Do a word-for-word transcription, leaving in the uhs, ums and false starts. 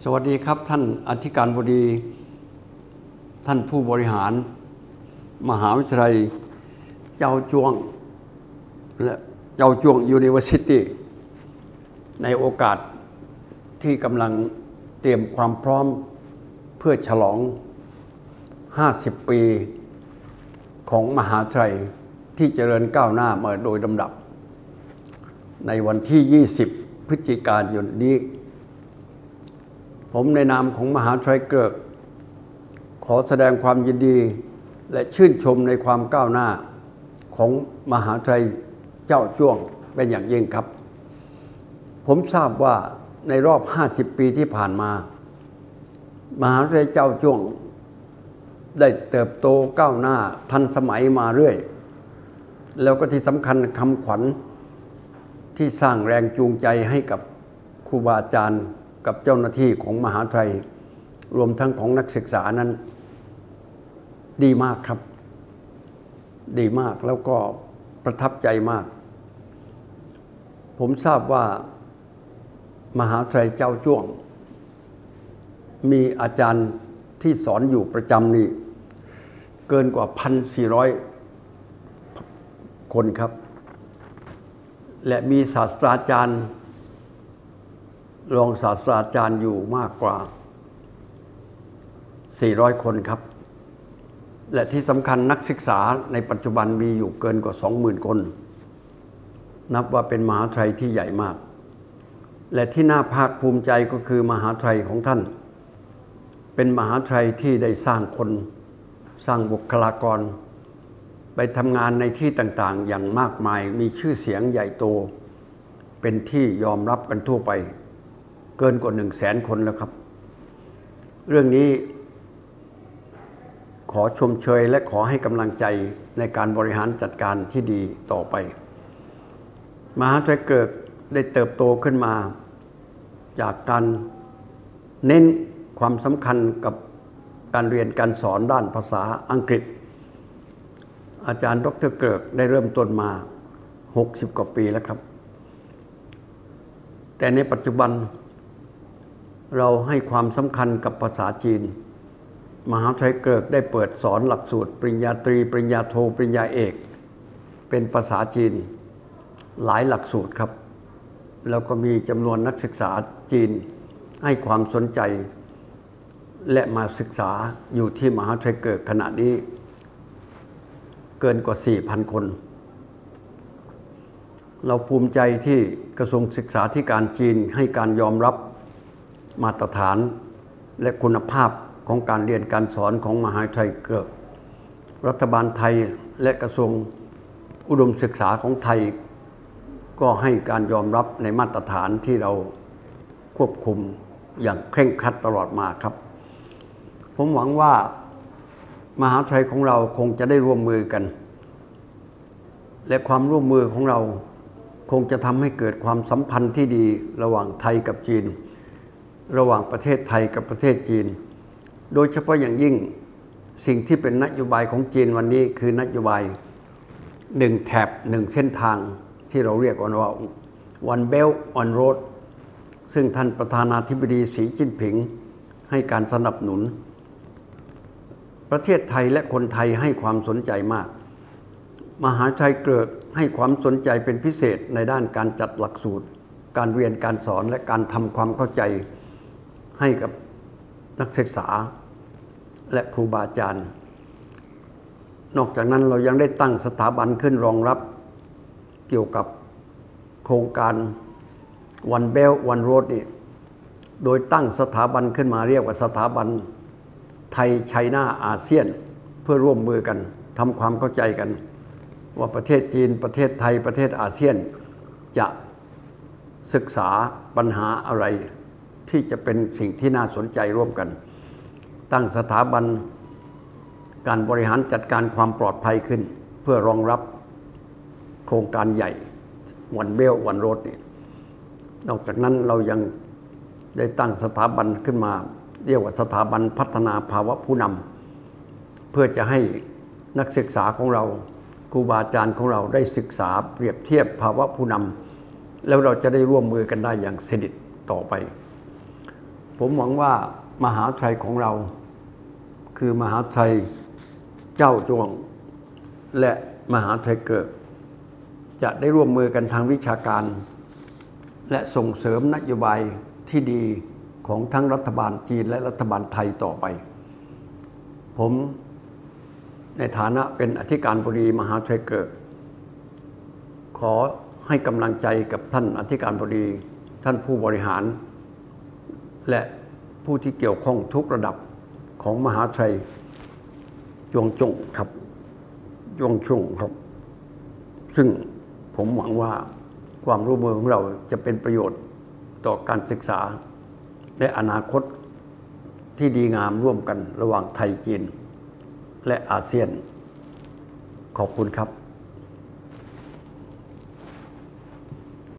สวัสดีครับท่านอธิการบดีท่านผู้บริหารมหาวิทยาลัยเจ้าจวงและเจ้าจวง University ในโอกาสที่กำลังเตรียมความพร้อมเพื่อฉลองห้าสิบปีของมหาวิทยาลัยที่เจริญก้าวหน้ามาโดยลำดับในวันที่ยี่สิบพฤศจิกายนนี้ผมในนามของมหาวิทยาลัยเกิดขอแสดงความยินดีและชื่นชมในความก้าวหน้าของมหาวิทยาลัยเจ้าจ้วงเป็นอย่างยิ่งครับผมทราบว่าในรอบห้าสิบปีที่ผ่านมามหาวิทยาลัยเจ้าจ้วงได้เติบโตก้าวหน้าทันสมัยมาเรื่อยแล้วก็ที่สำคัญคำขวัญที่สร้างแรงจูงใจให้กับครูบาอาจารย์กับเจ้าหน้าที่ของมหาวิทยาลัยรวมทั้งของนักศึกษานั้นดีมากครับดีมากแล้วก็ประทับใจมากผมทราบว่ามหาวิทยาลัยเจ้าจ้วงมีอาจารย์ที่สอนอยู่ประจำนี่เกินกว่า หนึ่งพันสี่ร้อย คนครับและมีศาสตราจารย์รองศาสตราจารย์อยู่มากกว่าสี่ร้อยคนครับและที่สำคัญนักศึกษาในปัจจุบันมีอยู่เกินกว่า สองหมื่น คนนับว่าเป็นมหาวิทยาลัยที่ใหญ่มากและที่น่าภาคภูมิใจก็คือมหาวิทยาลัยของท่านเป็นมหาวิทยาลัยที่ได้สร้างคนสร้างบุคลากรไปทำงานในที่ต่างๆอย่างมากมายมีชื่อเสียงใหญ่โตเป็นที่ยอมรับกันทั่วไปเกินกว่าหนึ่งแสนคนแล้วครับเรื่องนี้ขอชมเชยและขอให้กำลังใจในการบริหารจัดการที่ดีต่อไปมหาวิทยาลัยเกิดได้เติบโตขึ้นมาจากการเน้นความสำคัญกับการเรียนการสอนด้านภาษาอังกฤษอาจารย์ดร.เกิดได้เริ่มต้นมาหกสิบกว่าปีแล้วครับแต่ในปัจจุบันเราให้ความสำคัญกับภาษาจีนมหาวิทยาลัยเกิดได้เปิดสอนหลักสูตรปริญญาตรีปริญญาโทปริญญาเอกเป็นภาษาจีนหลายหลักสูตรครับแล้วก็มีจำนวนนักศึกษาจีนให้ความสนใจและมาศึกษาอยู่ที่มหาวิทยาลัยเกิดขณะนี้เกินกว่า สี่พัน คนเราภูมิใจที่กระทรวงศึกษาธิการจีนให้การยอมรับมาตรฐานและคุณภาพของการเรียนการสอนของมหาวิทยาลัยเกิดรัฐบาลไทยและกระทรวงอุดมศึกษาของไทยก็ให้การยอมรับในมาตรฐานที่เราควบคุมอย่างเคร่งครัดตลอดมาครับผมหวังว่ามหาวิทยาลัยของเราคงจะได้ร่วมมือกันและความร่วมมือของเราคงจะทำให้เกิดความสัมพันธ์ที่ดีระหว่างไทยกับจีนระหว่างประเทศไทยกับประเทศจีนโดยเฉพาะอย่างยิ่งสิ่งที่เป็นนโยบายของจีนวันนี้คือนโยบายหนึ่งแถบหนึ่งเส้นทางที่เราเรียกว่า One Belt One Road ซึ่งท่านประธานาธิบดีสีจิ้นผิงให้การสนับสนุนประเทศไทยและคนไทยให้ความสนใจมากมหาวิทยาลัยเกิดให้ความสนใจเป็นพิเศษในด้านการจัดหลักสูตรการเรียนการสอนและการทำความเข้าใจให้กับนักศึกษาและครูบาอาจารย์นอกจากนั้นเรายังได้ตั้งสถาบันขึ้นรองรับเกี่ยวกับโครงการ One Belt One Road นี่โดยตั้งสถาบันขึ้นมาเรียกว่าสถาบันไทยไชน่าอาเซียนเพื่อร่วมมือกันทำความเข้าใจกันว่าประเทศจีนประเทศไทยประเทศอาเซียนจะศึกษาปัญหาอะไรที่จะเป็นสิ่งที่น่าสนใจร่วมกันตั้งสถาบันการบริหารจัดการความปลอดภัยขึ้นเพื่อรองรับโครงการใหญ่ One Belt One Road นี่นอกจากนั้นเรายังได้ตั้งสถาบันขึ้นมาเรียกว่าสถาบันพัฒนาภาวะผู้นำเพื่อจะให้นักศึกษาของเราครูบาอาจารย์ของเราได้ศึกษาเปรียบเทียบภาวะผู้นำแล้วเราจะได้ร่วมมือกันได้อย่างสนิทต่อไปผผมหวังว่ามหาวิทยาลัยของเราคือมหาวิทยาลัยเจ้าจวงและมหาวิทยาลัยเกิดจะได้ร่วมมือกันทางวิชาการและส่งเสริมนโยบายที่ดีของทั้งรัฐบาลจีนและรัฐบาลไทยต่อไปผมในฐานะเป็นอธิการบดีมหาวิทยาลัยเกิดขอให้กำลังใจกับท่านอธิการบดีท่านผู้บริหารและผู้ที่เกี่ยวข้องทุกระดับของมหาวิทยาลัยจวงจงครับจวงชงครับซึ่งผมหวังว่าความร่วมมือของเราจะเป็นประโยชน์ต่อการศึกษาและอนาคตที่ดีงามร่วมกันระหว่างไทยจีนและอาเซียนขอบคุณครับ